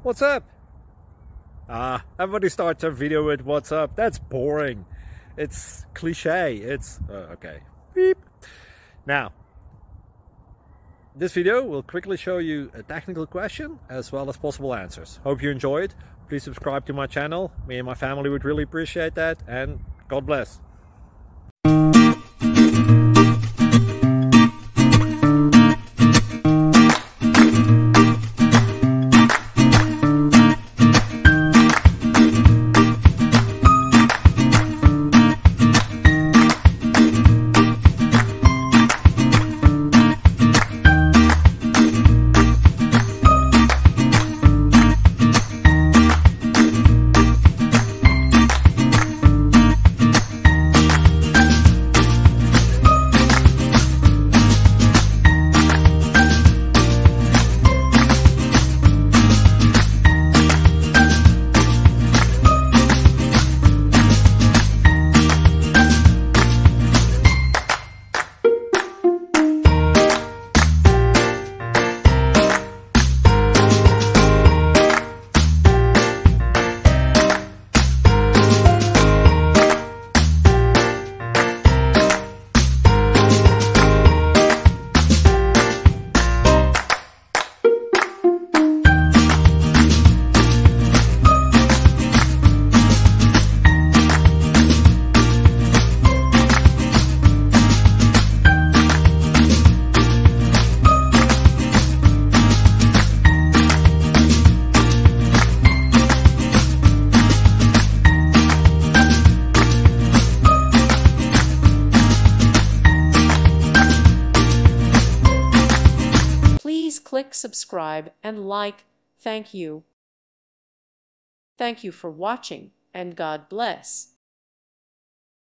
What's up? Everybody starts their video with what's up. That's boring. It's cliche. It's okay. Beep. Now, this video will quickly show you a technical question as well as possible answers. Hope you enjoy it. Please subscribe to my channel. Me and my family would really appreciate that, and God bless. Please click subscribe and like. Thank you. Thank you for watching, and God bless.